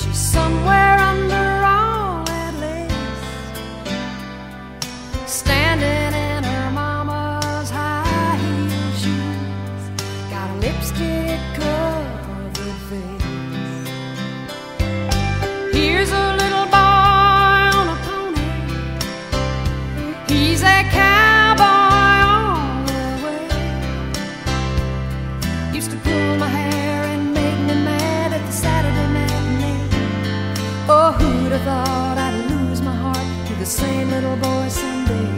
She's somewhere under all that lace, standing in her mama's high heel shoes, got a lipstick covered face. Here's a little boy on a pony, he's a cowboy all the way. Used to pull my hair and make me mad at the Saturday matinee. Oh, who'd have thought I'd lose my heart to the same little boy someday?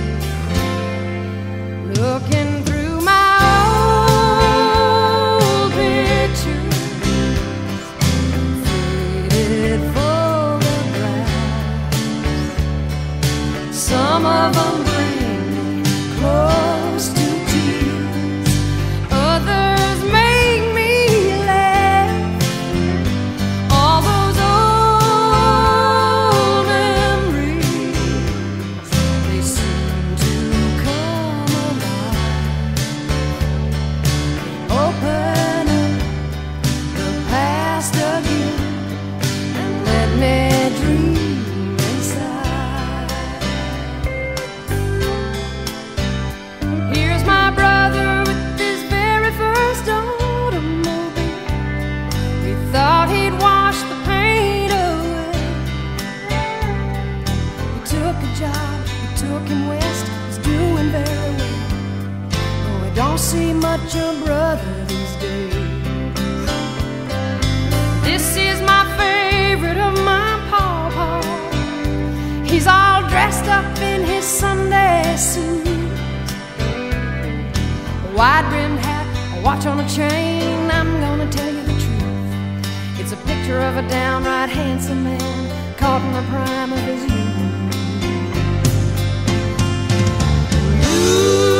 Looking through my old pictures, faded photographs, some of them bring me close to tears, others make me laugh. All those old memories, they seem to come alive. Open up the past again and let me dream inside. Here's my brother with his very first automobile. We thought he'd wash the paint away. He took a job, we took him west, he's doing very well. Oh, I don't see much of brother these days. This is my favorite of my pawpaw. He's all dressed up in his Sunday suit, a wide-brimmed hat, a watch on a chain. I'm gonna tell you the truth, it's a picture of a downright handsome man caught in the prime of his youth. Ooh.